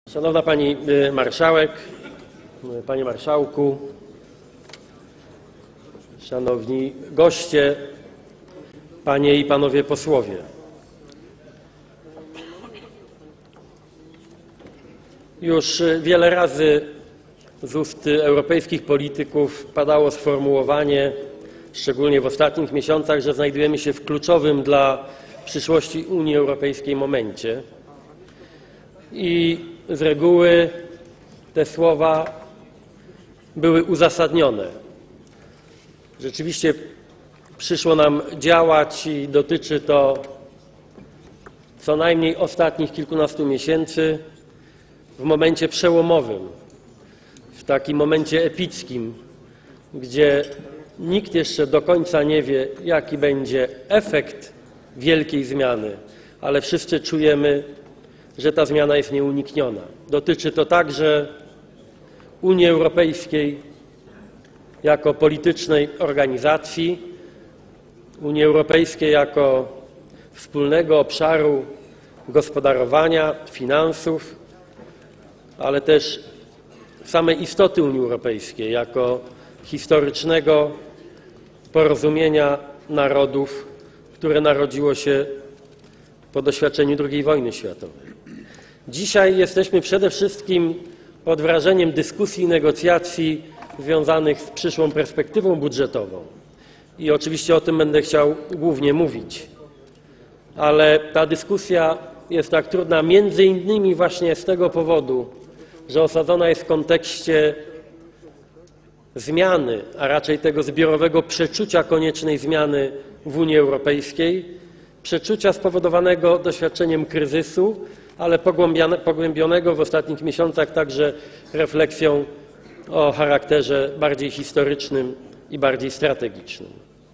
Szanowna Pani Marszałek, Panie Marszałku, Szanowni Goście, Panie i Panowie Posłowie. Już wiele razy z ust europejskich polityków padało sformułowanie, szczególnie w ostatnich miesiącach, że znajdujemy się w kluczowym dla przyszłości Unii Europejskiej momencie. I z reguły te słowa były uzasadnione. Rzeczywiście przyszło nam działać i dotyczy to co najmniej ostatnich kilkunastu miesięcy w momencie przełomowym, w takim momencie epickim, gdzie nikt jeszcze do końca nie wie, jaki będzie efekt wielkiej zmiany, ale wszyscy czujemy, że ta zmiana jest nieunikniona. Dotyczy to także Unii Europejskiej jako politycznej organizacji, Unii Europejskiej jako wspólnego obszaru gospodarowania, finansów, ale też samej istoty Unii Europejskiej jako historycznego porozumienia narodów, które narodziło się po doświadczeniu II wojny światowej. Dzisiaj jesteśmy przede wszystkim pod wrażeniem dyskusji i negocjacji związanych z przyszłą perspektywą budżetową. I oczywiście o tym będę chciał głównie mówić. Ale ta dyskusja jest tak trudna między innymi właśnie z tego powodu, że osadzona jest w kontekście zmiany, a raczej tego zbiorowego przeczucia koniecznej zmiany w Unii Europejskiej, przeczucia spowodowanego doświadczeniem kryzysu, ale pogłębionego w ostatnich miesiącach także refleksją o charakterze bardziej historycznym i bardziej strategicznym.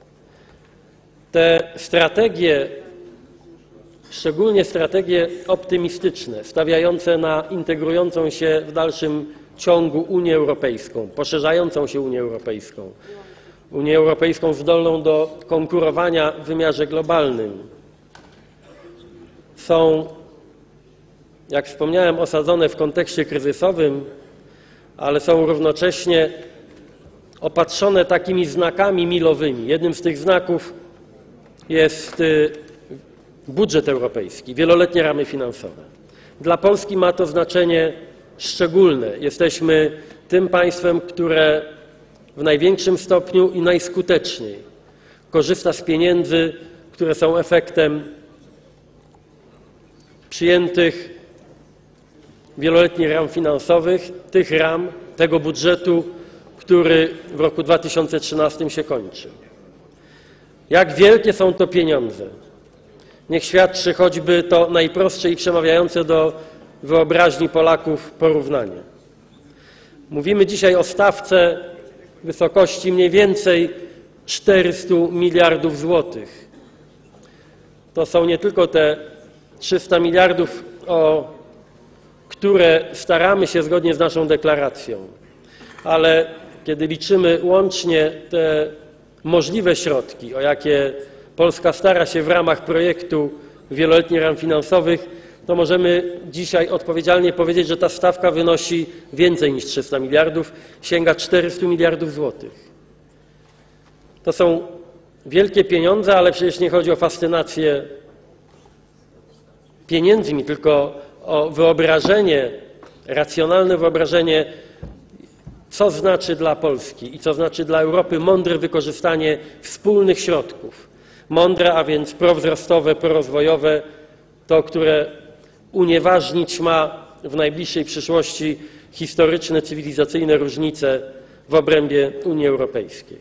Te strategie, szczególnie strategie optymistyczne, stawiające na integrującą się w dalszym ciągu Unię Europejską, poszerzającą się Unię Europejską zdolną do konkurowania w wymiarze globalnym, są, jak wspomniałem, osadzone w kontekście kryzysowym, ale są równocześnie opatrzone takimi znakami milowymi. Jednym z tych znaków jest budżet europejski, wieloletnie ramy finansowe. Dla Polski ma to znaczenie szczególne. Jesteśmy tym państwem, które w największym stopniu i najskuteczniej korzysta z pieniędzy, które są efektem przyjętych wieloletnich ram finansowych, tych ram, tego budżetu, który w roku 2013 się kończy. Jak wielkie są to pieniądze? Niech świadczy choćby to najprostsze i przemawiające do wyobraźni Polaków porównanie. Mówimy dzisiaj o stawce w wysokości mniej więcej 400 miliardów złotych. To są nie tylko te 300 miliardów, o które staramy się zgodnie z naszą deklaracją, ale kiedy liczymy łącznie te możliwe środki, o jakie Polska stara się w ramach projektu wieloletnich ram finansowych, to możemy dzisiaj odpowiedzialnie powiedzieć, że ta stawka wynosi więcej niż 300 miliardów, sięga 400 miliardów złotych. To są wielkie pieniądze, ale przecież nie chodzi o fascynację pieniędzmi, tylko o wyobrażenie, racjonalne wyobrażenie, co znaczy dla Polski i co znaczy dla Europy mądre wykorzystanie wspólnych środków. Mądre, a więc prowzrostowe, prorozwojowe, to, które unieważnić ma w najbliższej przyszłości historyczne, cywilizacyjne różnice w obrębie Unii Europejskiej.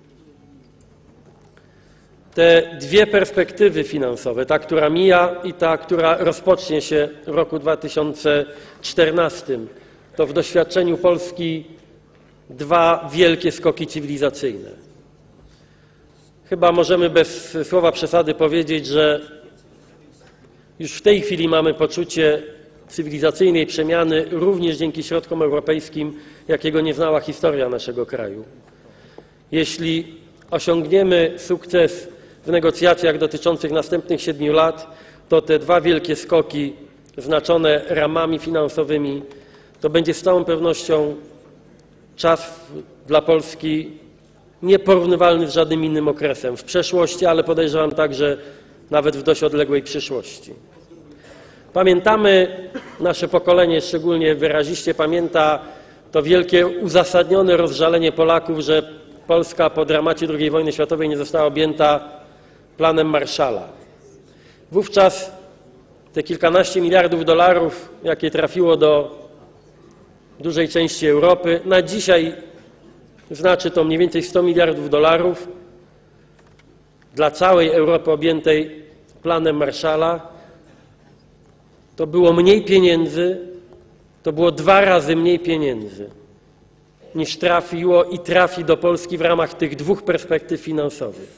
Te dwie perspektywy finansowe, ta, która mija i ta, która rozpocznie się w roku 2014, to w doświadczeniu Polski dwa wielkie skoki cywilizacyjne. Chyba możemy bez słowa przesady powiedzieć, że już w tej chwili mamy poczucie cywilizacyjnej przemiany również dzięki środkom europejskim, jakiego nie znała historia naszego kraju. Jeśli osiągniemy sukces w negocjacjach dotyczących następnych 7 lat, to te dwa wielkie skoki znaczone ramami finansowymi, to będzie z całą pewnością czas dla Polski nieporównywalny z żadnym innym okresem w przeszłości, ale podejrzewam także nawet w dość odległej przyszłości. Pamiętamy, nasze pokolenie szczególnie wyraziście pamięta to wielkie uzasadnione rozżalenie Polaków, że Polska po dramacie II wojny światowej nie została objęta planem Marshalla. Wówczas te kilkanaście miliardów dolarów, jakie trafiło do dużej części Europy, na dzisiaj znaczy to mniej więcej 100 miliardów dolarów dla całej Europy objętej planem Marshalla. To było mniej pieniędzy, to było 2 razy mniej pieniędzy niż trafiło i trafi do Polski w ramach tych 2 perspektyw finansowych.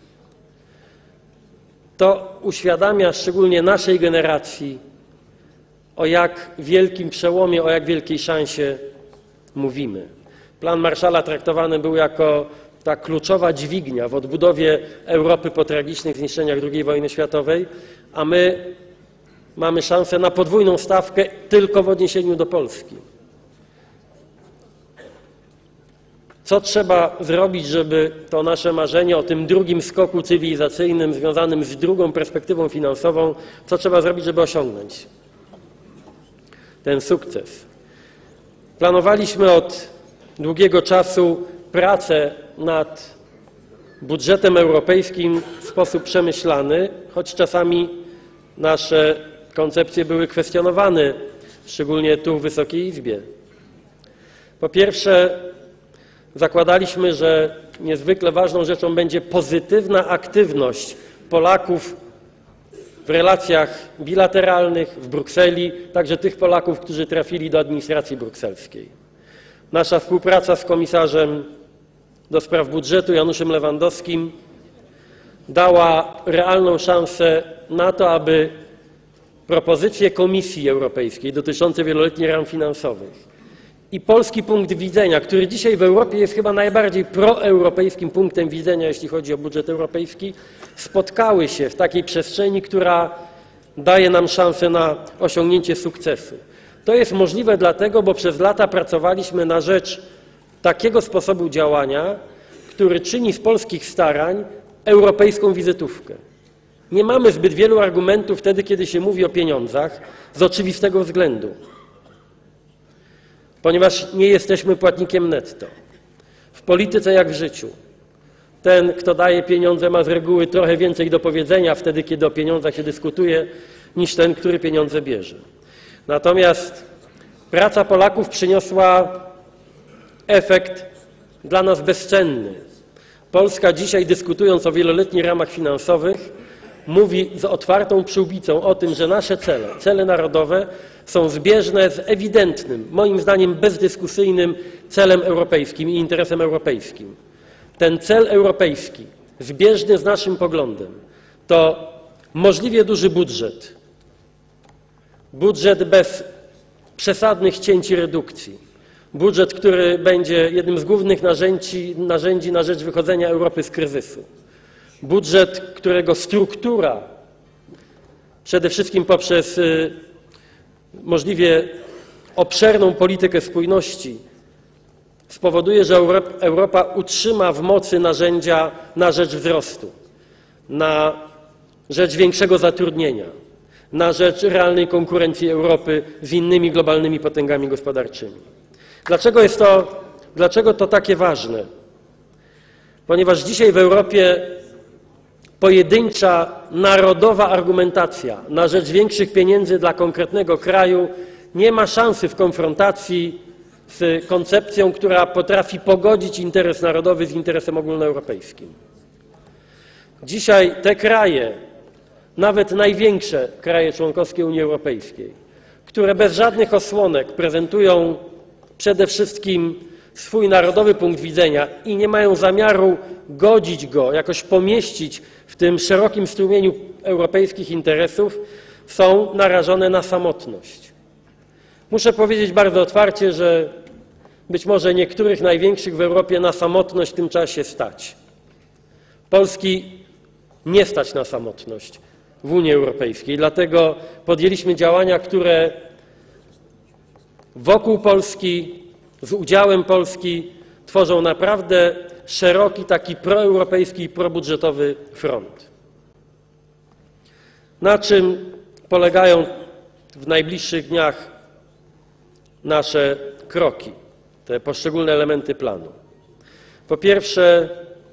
To uświadamia szczególnie naszej generacji, o jak wielkim przełomie, o jak wielkiej szansie mówimy. Plan Marshalla traktowany był jako ta kluczowa dźwignia w odbudowie Europy po tragicznych zniszczeniach II wojny światowej, a my mamy szansę na podwójną stawkę tylko w odniesieniu do Polski. Co trzeba zrobić, żeby to nasze marzenie o tym drugim skoku cywilizacyjnym związanym z drugą perspektywą finansową, co trzeba zrobić, żeby osiągnąć ten sukces? Planowaliśmy od długiego czasu pracę nad budżetem europejskim w sposób przemyślany, choć czasami nasze koncepcje były kwestionowane, szczególnie tu w Wysokiej Izbie. Po pierwsze, zakładaliśmy, że niezwykle ważną rzeczą będzie pozytywna aktywność Polaków w relacjach bilateralnych w Brukseli, także tych Polaków, którzy trafili do administracji brukselskiej. Nasza współpraca z komisarzem do spraw budżetu Januszem Lewandowskim dała realną szansę na to, aby propozycje Komisji Europejskiej dotyczące wieloletnich ram finansowych i polski punkt widzenia, który dzisiaj w Europie jest chyba najbardziej proeuropejskim punktem widzenia, jeśli chodzi o budżet europejski, spotkały się w takiej przestrzeni, która daje nam szansę na osiągnięcie sukcesu. To jest możliwe dlatego, bo przez lata pracowaliśmy na rzecz takiego sposobu działania, który czyni z polskich starań europejską wizytówkę. Nie mamy zbyt wielu argumentów wtedy, kiedy się mówi o pieniądzach, z oczywistego względu. Ponieważ nie jesteśmy płatnikiem netto. W polityce jak w życiu. Ten, kto daje pieniądze, ma z reguły trochę więcej do powiedzenia wtedy, kiedy o pieniądzach się dyskutuje, niż ten, który pieniądze bierze. Natomiast praca Polaków przyniosła efekt dla nas bezcenny. Polska dzisiaj, dyskutując o wieloletnich ramach finansowych, mówi z otwartą przyłbicą o tym, że nasze cele narodowe są zbieżne z ewidentnym, moim zdaniem bezdyskusyjnym celem europejskim i interesem europejskim. Ten cel europejski, zbieżny z naszym poglądem, to możliwie duży budżet. Budżet bez przesadnych cięć i redukcji. Budżet, który będzie jednym z głównych narzędzi na rzecz wychodzenia Europy z kryzysu. Budżet, którego struktura, przede wszystkim poprzez możliwie obszerną politykę spójności, spowoduje, że Europa utrzyma w mocy narzędzia na rzecz wzrostu, na rzecz większego zatrudnienia, na rzecz realnej konkurencji Europy z innymi globalnymi potęgami gospodarczymi. Dlaczego to takie ważne? Ponieważ dzisiaj w Europie pojedyncza, narodowa argumentacja na rzecz większych pieniędzy dla konkretnego kraju nie ma szansy w konfrontacji z koncepcją, która potrafi pogodzić interes narodowy z interesem ogólnoeuropejskim. Dzisiaj te kraje, nawet największe kraje członkowskie Unii Europejskiej, które bez żadnych osłonek prezentują przede wszystkim swój narodowy punkt widzenia i nie mają zamiaru godzić go, jakoś pomieścić w tym szerokim strumieniu europejskich interesów, są narażone na samotność. Muszę powiedzieć bardzo otwarcie, że być może niektórych największych w Europie na samotność w tym czasie stać. Polski nie stać na samotność. w Unii Europejskiej. Dlatego podjęliśmy działania, które wokół Polski, z udziałem Polski tworzą naprawdę szeroki, taki proeuropejski i probudżetowy front. Na czym polegają w najbliższych dniach nasze kroki, te poszczególne elementy planu? Po pierwsze,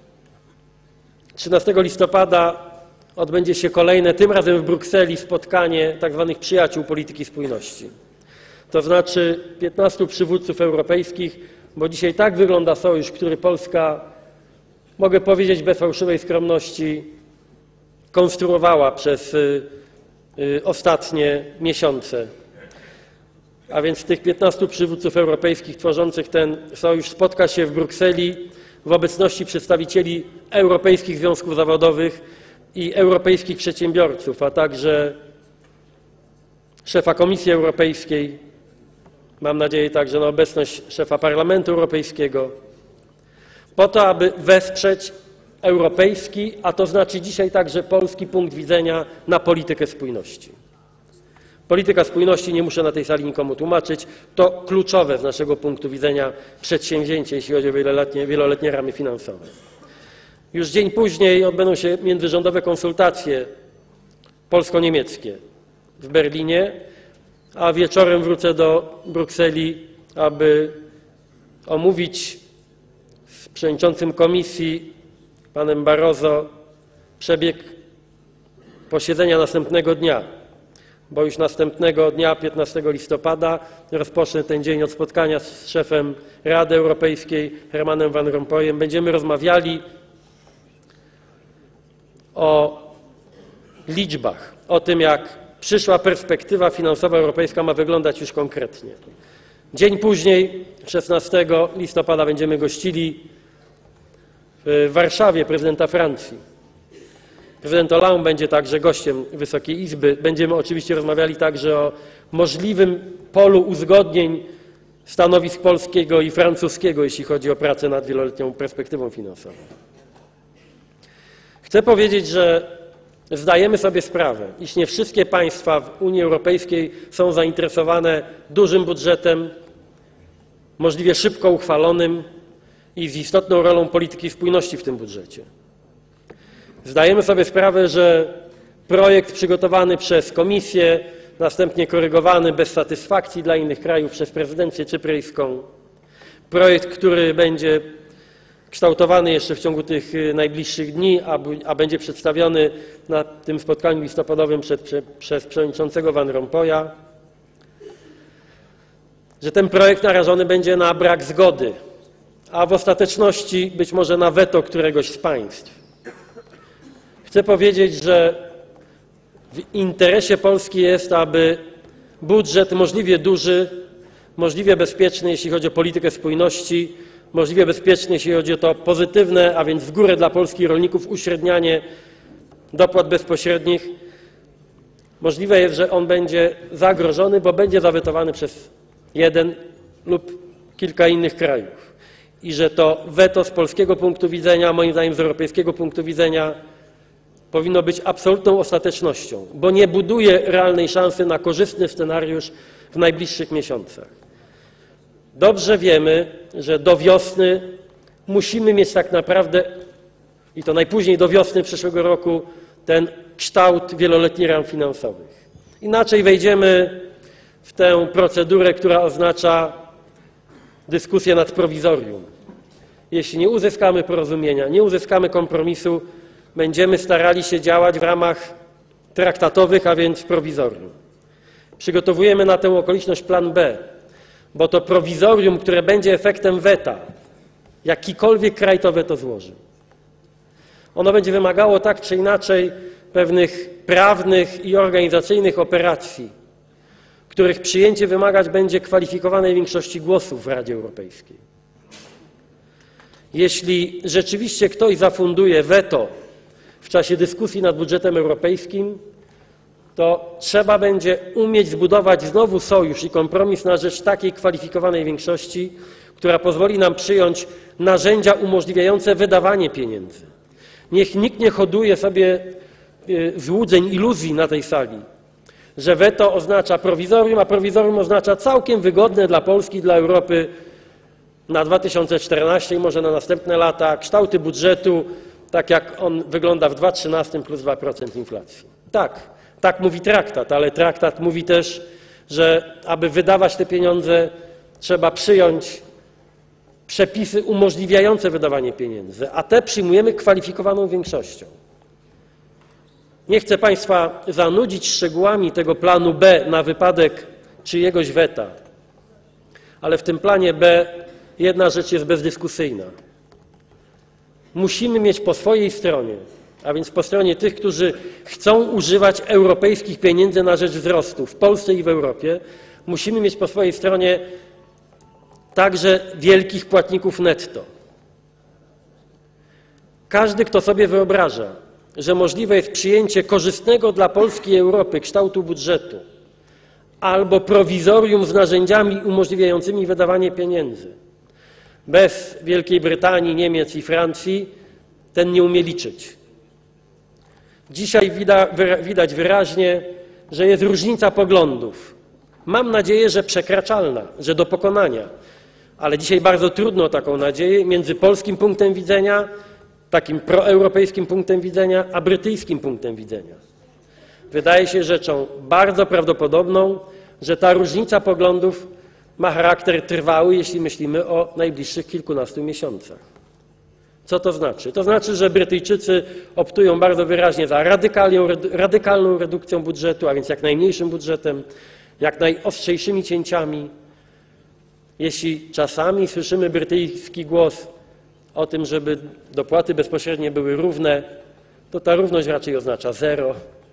13 listopada odbędzie się kolejne, tym razem w Brukseli, spotkanie tzw. przyjaciół polityki spójności. To znaczy 15 przywódców europejskich, bo dzisiaj tak wygląda sojusz, który Polska, mogę powiedzieć bez fałszywej skromności, konstruowała przez ostatnie miesiące. A więc tych 15 przywódców europejskich tworzących ten sojusz spotka się w Brukseli w obecności przedstawicieli europejskich związków zawodowych i europejskich przedsiębiorców, a także szefa Komisji Europejskiej, mam nadzieję także na obecność szefa Parlamentu Europejskiego, po to, aby wesprzeć europejski, a to znaczy dzisiaj także polski punkt widzenia na politykę spójności. Polityka spójności, nie muszę na tej sali nikomu tłumaczyć, to kluczowe z naszego punktu widzenia przedsięwzięcie, jeśli chodzi o wieloletnie ramy finansowe. Już dzień później odbędą się międzyrządowe konsultacje polsko-niemieckie w Berlinie, a wieczorem wrócę do Brukseli, aby omówić z przewodniczącym Komisji, panem Barroso, przebieg posiedzenia następnego dnia, bo już następnego dnia, 15 listopada, rozpocznę ten dzień od spotkania z szefem Rady Europejskiej, Hermanem Van Rompuyem. Będziemy rozmawiali o liczbach, o tym, jak przyszła perspektywa finansowa europejska ma wyglądać już konkretnie. Dzień później, 16 listopada, będziemy gościli w Warszawie prezydenta Francji. Prezydent Hollande będzie także gościem Wysokiej Izby. Będziemy oczywiście rozmawiali także o możliwym polu uzgodnień stanowisk polskiego i francuskiego, jeśli chodzi o pracę nad wieloletnią perspektywą finansową. Chcę powiedzieć, że zdajemy sobie sprawę, iż nie wszystkie państwa w Unii Europejskiej są zainteresowane dużym budżetem, możliwie szybko uchwalonym i z istotną rolą polityki spójności w tym budżecie. Zdajemy sobie sprawę, że projekt przygotowany przez Komisję, następnie korygowany bez satysfakcji dla innych krajów przez prezydencję cypryjską, projekt, który będzie kształtowany jeszcze w ciągu tych najbliższych dni, a będzie przedstawiony na tym spotkaniu listopadowym przez przewodniczącego Van Rompuya, że ten projekt narażony będzie na brak zgody, a w ostateczności być może na weto któregoś z państw. Chcę powiedzieć, że w interesie Polski jest, aby budżet możliwie duży, możliwie bezpieczny, jeśli chodzi o politykę spójności, możliwie bezpieczny, jeśli chodzi o to pozytywne, a więc w górę dla polskich rolników uśrednianie dopłat bezpośrednich. Możliwe jest, że on będzie zagrożony, bo będzie zawetowany przez jeden lub kilka innych krajów. I że to weto z polskiego punktu widzenia, moim zdaniem z europejskiego punktu widzenia, powinno być absolutną ostatecznością, bo nie buduje realnej szansy na korzystny scenariusz w najbliższych miesiącach. Dobrze wiemy, że do wiosny musimy mieć tak naprawdę, i to najpóźniej do wiosny przyszłego roku, ten kształt wieloletnich ram finansowych. Inaczej wejdziemy w tę procedurę, która oznacza dyskusję nad prowizorium. Jeśli nie uzyskamy porozumienia, nie uzyskamy kompromisu, będziemy starali się działać w ramach traktatowych, a więc prowizorium. Przygotowujemy na tę okoliczność plan B, bo to prowizorium, które będzie efektem weta, jakikolwiek kraj to weto złoży, ono będzie wymagało tak czy inaczej pewnych prawnych i organizacyjnych operacji, których przyjęcie wymagać będzie kwalifikowanej większości głosów w Radzie Europejskiej. Jeśli rzeczywiście ktoś zafunduje weto w czasie dyskusji nad budżetem europejskim, to trzeba będzie umieć zbudować znowu sojusz i kompromis na rzecz takiej kwalifikowanej większości, która pozwoli nam przyjąć narzędzia umożliwiające wydawanie pieniędzy. Niech nikt nie hoduje sobie złudzeń, iluzji na tej sali, że weto oznacza prowizorium, a prowizorium oznacza całkiem wygodne dla Polski, dla Europy na 2014 i może na następne lata kształty budżetu, tak jak on wygląda w 2013 plus 2% inflacji. Tak mówi traktat, ale traktat mówi też, że aby wydawać te pieniądze, trzeba przyjąć przepisy umożliwiające wydawanie pieniędzy, a te przyjmujemy kwalifikowaną większością. Nie chcę Państwa zanudzić szczegółami tego planu B na wypadek czyjegoś weta, ale w tym planie B jedna rzecz jest bezdyskusyjna. Musimy mieć po swojej stronie, a więc po stronie tych, którzy chcą używać europejskich pieniędzy na rzecz wzrostu w Polsce i w Europie, musimy mieć po swojej stronie także wielkich płatników netto. Każdy, kto sobie wyobraża, że możliwe jest przyjęcie korzystnego dla Polski i Europy kształtu budżetu albo prowizorium z narzędziami umożliwiającymi wydawanie pieniędzy bez Wielkiej Brytanii, Niemiec i Francji, ten nie umie liczyć. Dzisiaj widać wyraźnie, że jest różnica poglądów. Mam nadzieję, że przekraczalna, że do pokonania, ale dzisiaj bardzo trudno o taką nadzieję między polskim punktem widzenia, takim proeuropejskim punktem widzenia, a brytyjskim punktem widzenia. Wydaje się rzeczą bardzo prawdopodobną, że ta różnica poglądów ma charakter trwały, jeśli myślimy o najbliższych kilkunastu miesiącach. Co to znaczy? To znaczy, że Brytyjczycy optują bardzo wyraźnie za radykalną redukcją budżetu, a więc jak najmniejszym budżetem, jak najostrzejszymi cięciami. Jeśli czasami słyszymy brytyjski głos o tym, żeby dopłaty bezpośrednie były równe, to ta równość raczej oznacza zero.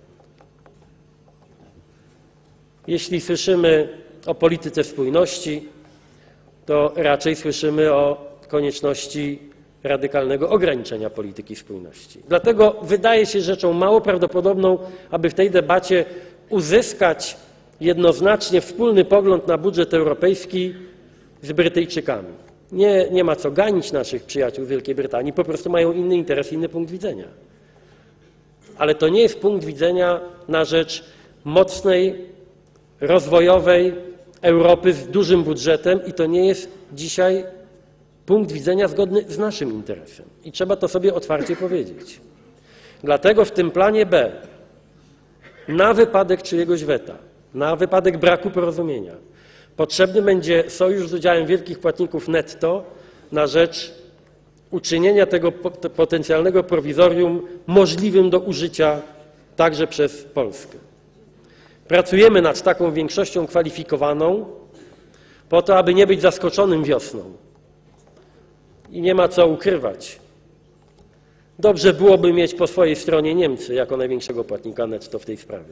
Jeśli słyszymy o polityce spójności, to raczej słyszymy o konieczności radykalnego ograniczenia polityki spójności. Dlatego wydaje się rzeczą mało prawdopodobną, aby w tej debacie uzyskać jednoznacznie wspólny pogląd na budżet europejski z Brytyjczykami. Nie ma co ganić naszych przyjaciół z Wielkiej Brytanii, po prostu mają inny interes, inny punkt widzenia. Ale to nie jest punkt widzenia na rzecz mocnej, rozwojowej Europy z dużym budżetem i to nie jest dzisiaj punkt widzenia zgodny z naszym interesem. I trzeba to sobie otwarcie powiedzieć. Dlatego w tym planie B, na wypadek czyjegoś weta, na wypadek braku porozumienia, potrzebny będzie sojusz z udziałem wielkich płatników netto na rzecz uczynienia tego potencjalnego prowizorium możliwym do użycia także przez Polskę. Pracujemy nad taką większością kwalifikowaną po to, aby nie być zaskoczonym wiosną. I nie ma co ukrywać. Dobrze byłoby mieć po swojej stronie Niemcy jako największego płatnika netto w tej sprawie.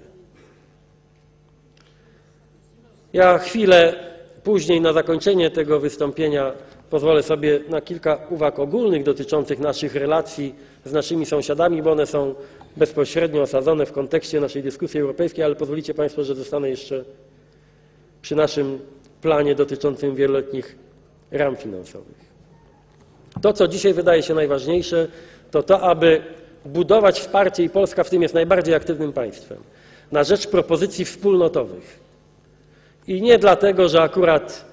Ja chwilę później na zakończenie tego wystąpienia pozwolę sobie na kilka uwag ogólnych dotyczących naszych relacji z naszymi sąsiadami, bo one są bezpośrednio osadzone w kontekście naszej dyskusji europejskiej, ale pozwolicie Państwo, że zostanę jeszcze przy naszym planie dotyczącym wieloletnich ram finansowych. To, co dzisiaj wydaje się najważniejsze, to to, aby budować wsparcie, i Polska w tym jest najbardziej aktywnym państwem, na rzecz propozycji wspólnotowych. I nie dlatego, że akurat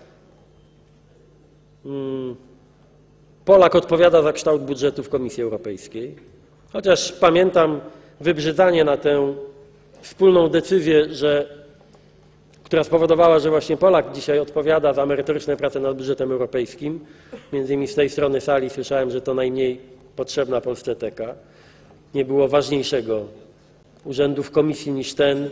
Polak odpowiada za kształt budżetu w Komisji Europejskiej, chociaż pamiętam wybrzydzanie na tę wspólną decyzję, która spowodowała, że właśnie Polak dzisiaj odpowiada za merytoryczne prace nad budżetem europejskim. Między innymi z tej strony sali słyszałem, że to najmniej potrzebna Polsce teka. Nie było ważniejszego urzędu w komisji niż ten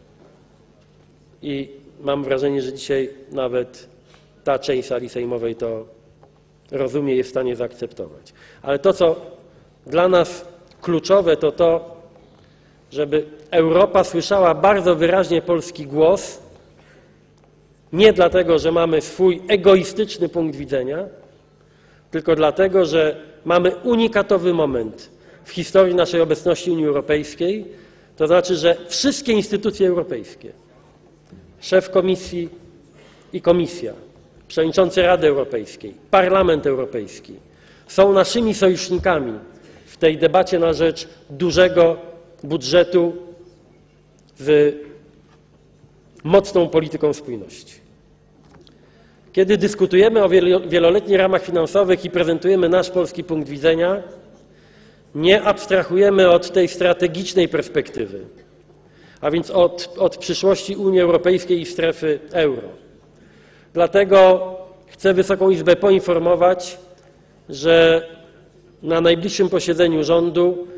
i mam wrażenie, że dzisiaj nawet ta część sali sejmowej to rozumie i jest w stanie zaakceptować. Ale to, co dla nas kluczowe, to to, żeby Europa słyszała bardzo wyraźnie polski głos, nie dlatego, że mamy swój egoistyczny punkt widzenia, tylko dlatego, że mamy unikatowy moment w historii naszej obecności w Unii Europejskiej, to znaczy, że wszystkie instytucje europejskie, szef Komisji i Komisja, przewodniczący Rady Europejskiej, Parlament Europejski są naszymi sojusznikami w tej debacie na rzecz dużego, budżetu z mocną polityką spójności. Kiedy dyskutujemy o wieloletnich ramach finansowych i prezentujemy nasz polski punkt widzenia, nie abstrahujemy od tej strategicznej perspektywy, a więc od przyszłości Unii Europejskiej i strefy euro. Dlatego chcę Wysoką Izbę poinformować, że na najbliższym posiedzeniu rządu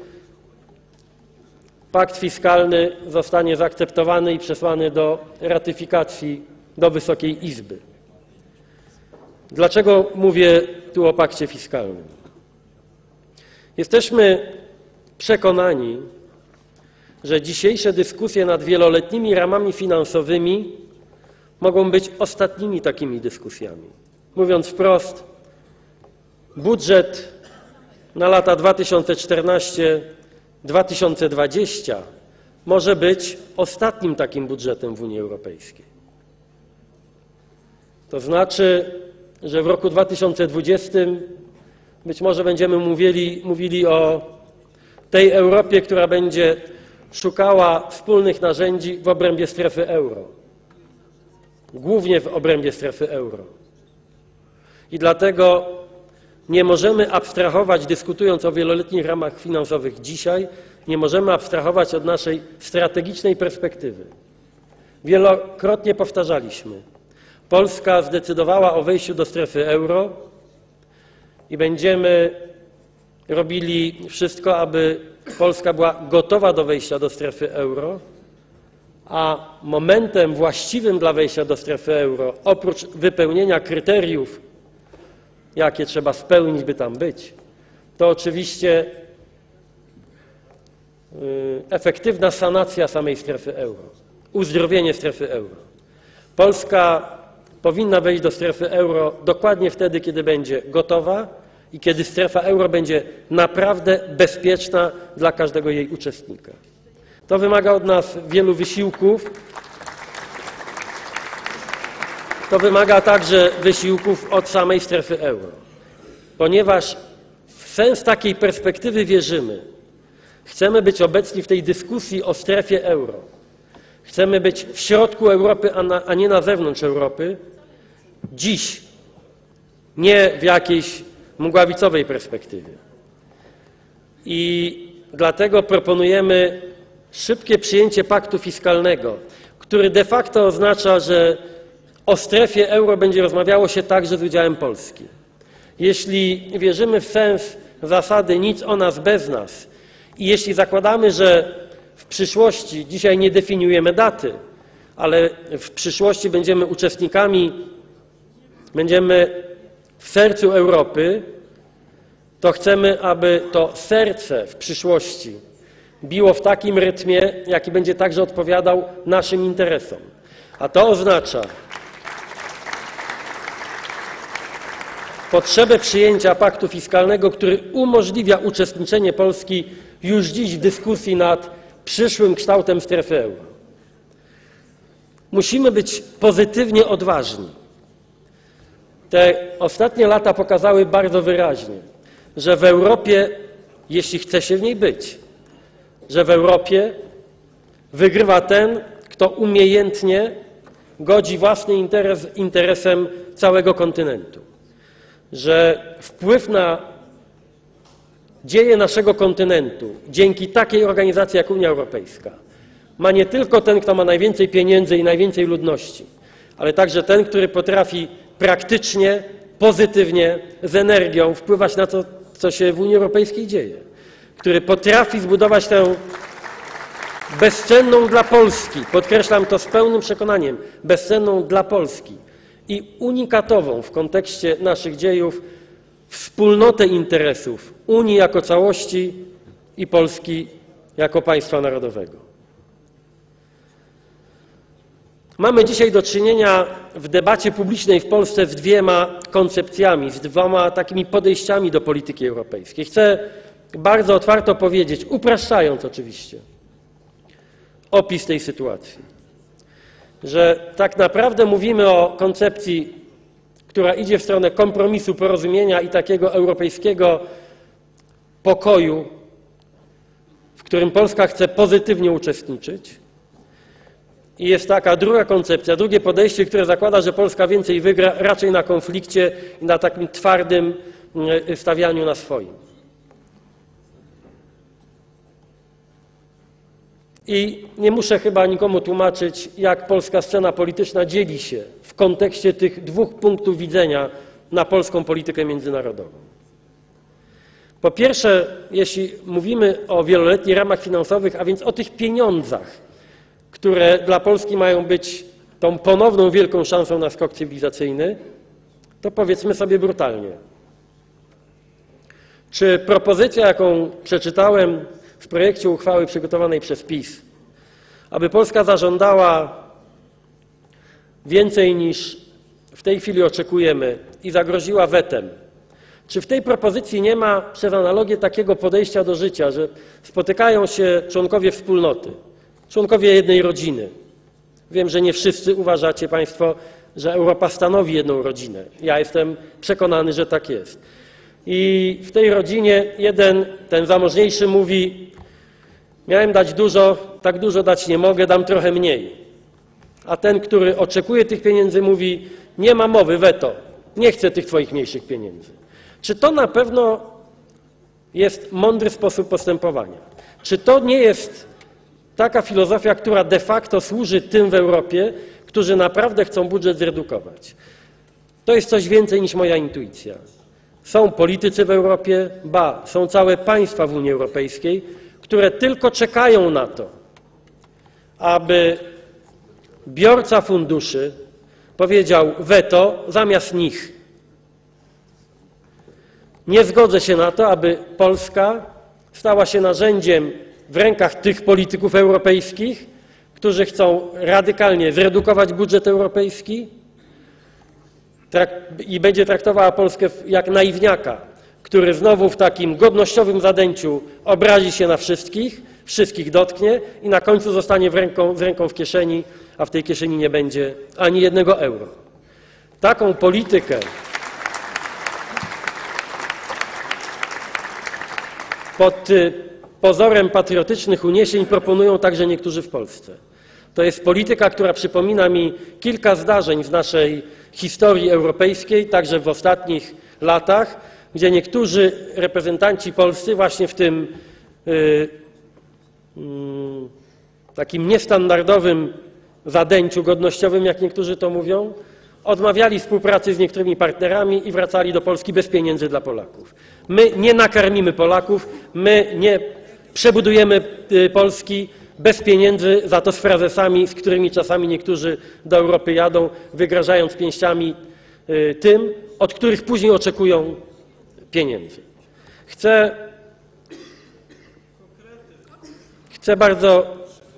pakt fiskalny zostanie zaakceptowany i przesłany do ratyfikacji do Wysokiej Izby. Dlaczego mówię tu o pakcie fiskalnym? Jesteśmy przekonani, że dzisiejsze dyskusje nad wieloletnimi ramami finansowymi mogą być ostatnimi takimi dyskusjami. Mówiąc wprost, budżet na lata 2014-2020 może być ostatnim takim budżetem w Unii Europejskiej. To znaczy, że w roku 2020 być może będziemy mówili o tej Europie, która będzie szukała wspólnych narzędzi w obrębie strefy euro. Głównie w obrębie strefy euro. I dlatego nie możemy abstrahować, dyskutując o wieloletnich ramach finansowych dzisiaj, nie możemy abstrahować od naszej strategicznej perspektywy. Wielokrotnie powtarzaliśmy, Polska zdecydowała o wejściu do strefy euro i będziemy robili wszystko, aby Polska była gotowa do wejścia do strefy euro, a momentem właściwym dla wejścia do strefy euro, oprócz wypełnienia kryteriów, jakie trzeba spełnić, by tam być, to oczywiście efektywna sanacja samej strefy euro, uzdrowienie strefy euro. Polska powinna wejść do strefy euro dokładnie wtedy, kiedy będzie gotowa i kiedy strefa euro będzie naprawdę bezpieczna dla każdego jej uczestnika. To wymaga od nas wielu wysiłków. To wymaga także wysiłków od samej strefy euro, ponieważ w sens takiej perspektywy wierzymy. Chcemy być obecni w tej dyskusji o strefie euro. Chcemy być w środku Europy, a nie na zewnątrz Europy. Dziś, nie w jakiejś mgławicowej perspektywie. I dlatego proponujemy szybkie przyjęcie paktu fiskalnego, który de facto oznacza, że o strefie euro będzie rozmawiało się także z udziałem Polski. Jeśli wierzymy w sens zasady nic o nas bez nas i jeśli zakładamy, że w przyszłości, dzisiaj nie definiujemy daty, ale w przyszłości będziemy uczestnikami, będziemy w sercu Europy, to chcemy, aby to serce w przyszłości biło w takim rytmie, jaki będzie także odpowiadał naszym interesom. A to oznacza potrzebę przyjęcia paktu fiskalnego, który umożliwia uczestniczenie Polski już dziś w dyskusji nad przyszłym kształtem strefy euro. Musimy być pozytywnie odważni. Te ostatnie lata pokazały bardzo wyraźnie, że w Europie, jeśli chce się w niej być, że w Europie wygrywa ten, kto umiejętnie godzi własny interes interesem całego kontynentu. Że wpływ na dzieje naszego kontynentu dzięki takiej organizacji jak Unia Europejska ma nie tylko ten, kto ma najwięcej pieniędzy i najwięcej ludności, ale także ten, który potrafi praktycznie, pozytywnie, z energią wpływać na to, co się w Unii Europejskiej dzieje, który potrafi zbudować tę bezcenną dla Polski, podkreślam to z pełnym przekonaniem, bezcenną dla Polski i unikatową w kontekście naszych dziejów wspólnotę interesów Unii jako całości i Polski jako państwa narodowego. Mamy dzisiaj do czynienia w debacie publicznej w Polsce z dwiema koncepcjami, z dwoma takimi podejściami do polityki europejskiej. Chcę bardzo otwarto powiedzieć, upraszczając oczywiście opis tej sytuacji, że tak naprawdę mówimy o koncepcji, która idzie w stronę kompromisu, porozumienia i takiego europejskiego pokoju, którym Polska chce pozytywnie uczestniczyć. I jest taka druga koncepcja, drugie podejście, które zakłada, że Polska więcej wygra raczej na konflikcie i na takim twardym stawianiu na swoim. I nie muszę chyba nikomu tłumaczyć, jak polska scena polityczna dzieli się w kontekście tych dwóch punktów widzenia na polską politykę międzynarodową. Po pierwsze, jeśli mówimy o wieloletnich ramach finansowych, a więc o tych pieniądzach, które dla Polski mają być tą ponowną wielką szansą na skok cywilizacyjny, to powiedzmy sobie brutalnie. Czy propozycja, jaką przeczytałem w projekcie uchwały przygotowanej przez PiS, aby Polska zażądała więcej niż w tej chwili oczekujemy i zagroziła wetem, czy w tej propozycji nie ma przez analogię takiego podejścia do życia, że spotykają się członkowie wspólnoty, członkowie jednej rodziny? Wiem, że nie wszyscy uważacie Państwo, że Europa stanowi jedną rodzinę. Ja jestem przekonany, że tak jest. I w tej rodzinie jeden, ten zamożniejszy mówi: miałem dać dużo, tak dużo dać nie mogę, dam trochę mniej. A ten, który oczekuje tych pieniędzy, mówi: nie ma mowy, weto, nie chcę tych twoich mniejszych pieniędzy. Czy to na pewno jest mądry sposób postępowania? Czy to nie jest taka filozofia, która de facto służy tym w Europie, którzy naprawdę chcą budżet zredukować? To jest coś więcej niż moja intuicja. Są politycy w Europie, ba, są całe państwa w Unii Europejskiej, które tylko czekają na to, aby biorca funduszy powiedział weto zamiast nich. Nie zgodzę się na to, aby Polska stała się narzędziem w rękach tych polityków europejskich, którzy chcą radykalnie zredukować budżet europejski i będzie traktowała Polskę jak naiwniaka, który znowu w takim godnościowym zadęciu obrazi się na wszystkich, wszystkich dotknie i na końcu zostanie z ręką w kieszeni, a w tej kieszeni nie będzie ani jednego euro. Taką politykę pod pozorem patriotycznych uniesień proponują także niektórzy w Polsce. To jest polityka, która przypomina mi kilka zdarzeń z naszej historii europejskiej, także w ostatnich latach, gdzie niektórzy reprezentanci polscy właśnie w tym takim niestandardowym zadęciu godnościowym, jak niektórzy to mówią, odmawiali współpracy z niektórymi partnerami i wracali do Polski bez pieniędzy dla Polaków. My nie nakarmimy Polaków, my nie przebudujemy Polski bez pieniędzy, za to z frazesami, z którymi czasami niektórzy do Europy jadą, wygrażając pięściami tym, od których później oczekują pieniędzy. Chcę bardzo...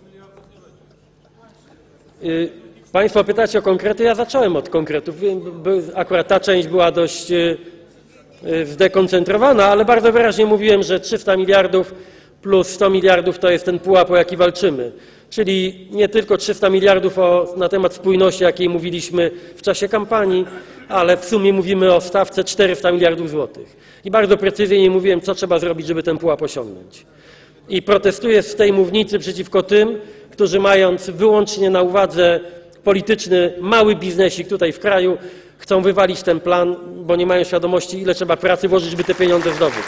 Państwo pytacie o konkrety, ja zacząłem od konkretów. Akurat ta część była dość zdekoncentrowana, ale bardzo wyraźnie mówiłem, że 300 miliardów plus 100 miliardów to jest ten pułap, o jaki walczymy. Czyli nie tylko 300 miliardów na temat spójności, jakiej mówiliśmy w czasie kampanii, ale w sumie mówimy o stawce 400 miliardów złotych. I bardzo precyzyjnie mówiłem, co trzeba zrobić, żeby ten pułap osiągnąć. I protestuję z tej mównicy przeciwko tym, którzy mając wyłącznie na uwadze polityczny mały biznesik tutaj w kraju, chcą wywalić ten plan, bo nie mają świadomości, ile trzeba pracy włożyć, żeby te pieniądze zdobyć.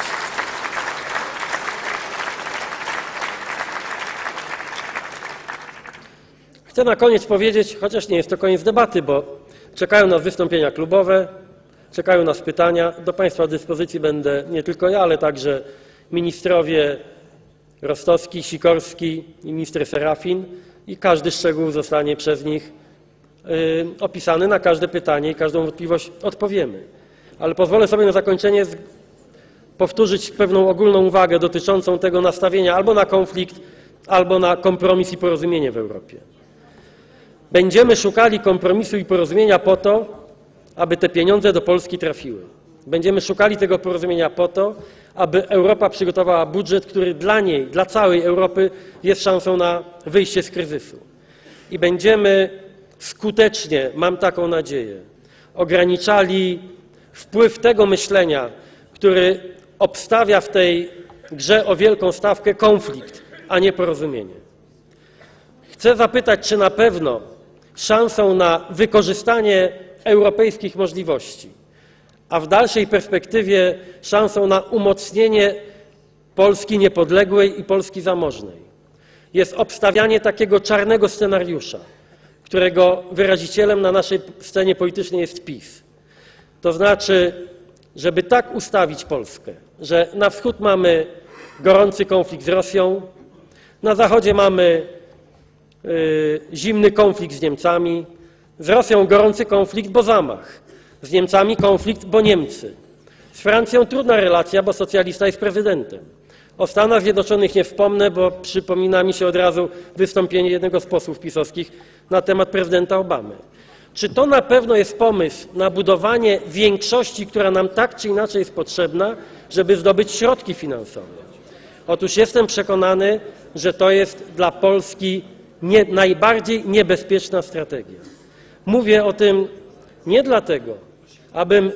Chcę na koniec powiedzieć, chociaż nie jest to koniec debaty, bo czekają nas wystąpienia klubowe, czekają nas pytania. Do Państwa dyspozycji będę nie tylko ja, ale także ministrowie Rostowski, Sikorski i minister Serafin i każdy szczegół zostanie przez nich opisany. Na każde pytanie i każdą wątpliwość odpowiemy. Ale pozwolę sobie na zakończenie powtórzyć pewną ogólną uwagę dotyczącą tego nastawienia albo na konflikt, albo na kompromis i porozumienie w Europie. Będziemy szukali kompromisu i porozumienia po to, aby te pieniądze do Polski trafiły. Będziemy szukali tego porozumienia po to, aby Europa przygotowała budżet, który dla niej, dla całej Europy jest szansą na wyjście z kryzysu. I będziemy skutecznie, mam taką nadzieję, ograniczali wpływ tego myślenia, który obstawia w tej grze o wielką stawkę konflikt a nie porozumienie. Chcę zapytać, czy na pewno szansą na wykorzystanie europejskich możliwości, a w dalszej perspektywie szansą na umocnienie Polski niepodległej i Polski zamożnej jest obstawianie takiego czarnego scenariusza, którego wyrazicielem na naszej scenie politycznej jest PiS. To znaczy, żeby tak ustawić Polskę, że na wschód mamy gorący konflikt z Rosją, na zachodzie mamy zimny konflikt z Niemcami, z Rosją gorący konflikt, bo zamach, z Niemcami konflikt, bo Niemcy. Z Francją trudna relacja, bo socjalista jest prezydentem. O Stanach Zjednoczonych nie wspomnę, bo przypomina mi się od razu wystąpienie jednego z posłów pisowskich na temat prezydenta Obamy. Czy to na pewno jest pomysł na budowanie większości, która nam tak czy inaczej jest potrzebna, żeby zdobyć środki finansowe? Otóż jestem przekonany, że to jest dla Polski najbardziej niebezpieczna strategia. Mówię o tym nie dlatego, abym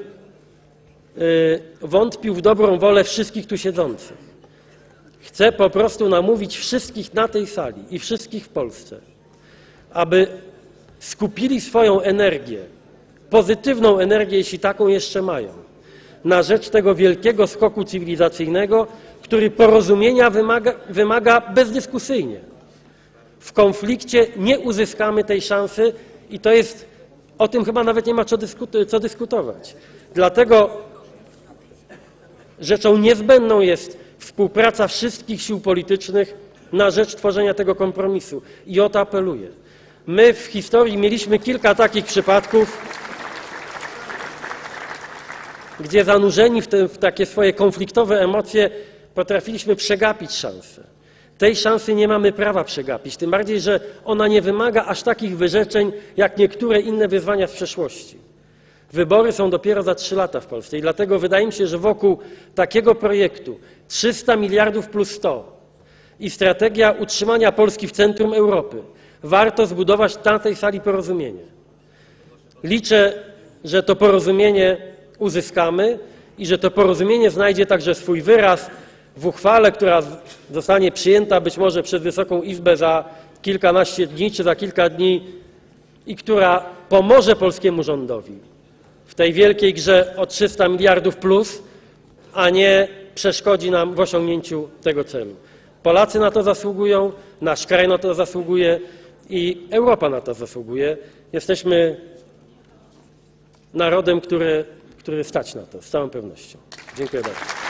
wątpił w dobrą wolę wszystkich tu siedzących. Chcę po prostu namówić wszystkich na tej sali i wszystkich w Polsce, aby skupili swoją energię, pozytywną energię, jeśli taką jeszcze mają, na rzecz tego wielkiego skoku cywilizacyjnego, który porozumienia wymaga bezdyskusyjnie. W konflikcie nie uzyskamy tej szansy i to jest, o tym chyba nawet nie ma co dyskutować. Dlatego rzeczą niezbędną jest współpraca wszystkich sił politycznych na rzecz tworzenia tego kompromisu. I o to apeluję. My w historii mieliśmy kilka takich przypadków, gdzie zanurzeni w takie swoje konfliktowe emocje potrafiliśmy przegapić szansę. Tej szansy nie mamy prawa przegapić, tym bardziej, że ona nie wymaga aż takich wyrzeczeń, jak niektóre inne wyzwania z przeszłości. Wybory są dopiero za 3 lata w Polsce i dlatego wydaje mi się, że wokół takiego projektu 300 miliardów plus 100 i strategia utrzymania Polski w centrum Europy warto zbudować na tej sali porozumienie. Liczę, że to porozumienie uzyskamy i że to porozumienie znajdzie także swój wyraz w uchwale, która zostanie przyjęta być może przez Wysoką Izbę za kilkanaście dni czy za kilka dni i która pomoże polskiemu rządowi w tej wielkiej grze o 300 miliardów plus, a nie przeszkodzi nam w osiągnięciu tego celu. Polacy na to zasługują, nasz kraj na to zasługuje i Europa na to zasługuje. Jesteśmy narodem, który stać na to, z całą pewnością. Dziękuję bardzo.